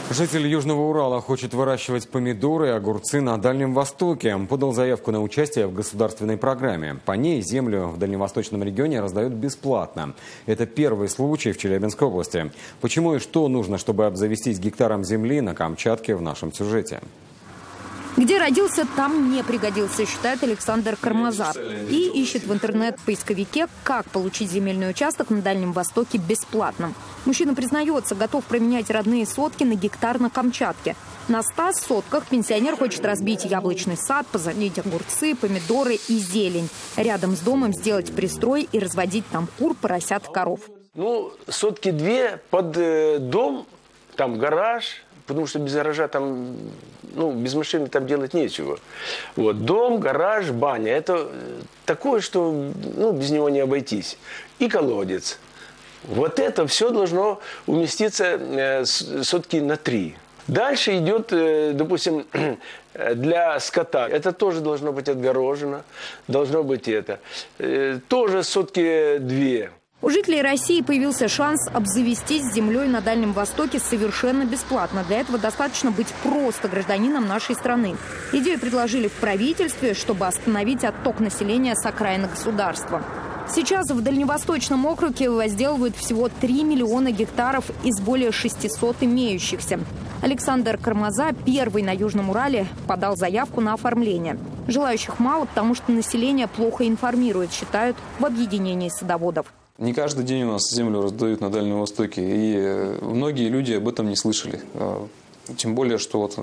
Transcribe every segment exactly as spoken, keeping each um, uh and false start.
Житель Южного Урала хочет выращивать помидоры и огурцы на Дальнем Востоке. Подал заявку на участие в государственной программе. По ней землю в дальневосточном регионе раздают бесплатно. Это первый случай в Челябинской области. Почему и что нужно, чтобы обзавестись гектаром земли на Камчатке, в нашем сюжете. Где родился, там не пригодился, считает Александр Кармазар. И ищет в интернет-поисковике, как получить земельный участок на Дальнем Востоке бесплатно. Мужчина признается, готов променять родные сотки на гектар на Камчатке. На ста сотках пенсионер хочет разбить яблочный сад, посадить огурцы, помидоры и зелень. Рядом с домом сделать пристрой и разводить там кур, поросят, коров. Ну, сотки две под э, дом, там гараж. Потому что без гаража там, ну, без машины там делать нечего. Вот, дом, гараж, баня. Это такое, что, ну, без него не обойтись. И колодец. Вот это все должно уместиться э, сотки на три. Дальше идет, э, допустим, для скота. Это тоже должно быть отгорожено. Должно быть это. Э, тоже сотки две. У жителей России появился шанс обзавестись землей на Дальнем Востоке совершенно бесплатно. Для этого достаточно быть просто гражданином нашей страны. Идею предложили в правительстве, чтобы остановить отток населения с окраины государства. Сейчас в Дальневосточном округе возделывают всего три миллиона гектаров из более шестисот имеющихся. Александр Кармаза, первый на Южном Урале, подал заявку на оформление. Желающих мало, потому что население плохо информирует, считают в объединении садоводов. Не каждый день у нас землю раздают на Дальнем Востоке, и многие люди об этом не слышали. Тем более, что вот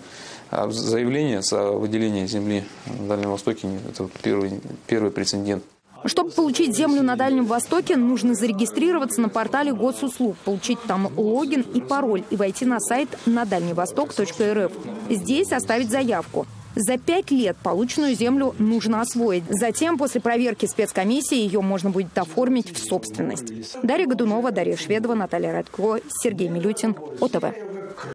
заявление о выделении земли на Дальнем Востоке – это первый, первый прецедент. Чтобы получить землю на Дальнем Востоке, нужно зарегистрироваться на портале госуслуг, получить там логин и пароль и войти на сайт на дальневосток точка эр эф. Здесь оставить заявку. За пять лет полученную землю нужно освоить. Затем, после проверки спецкомиссии, ее можно будет оформить в собственность. Дарья Годунова, Дарья Шведова, Наталья Радко, Сергей Милютин, О Тэ Вэ.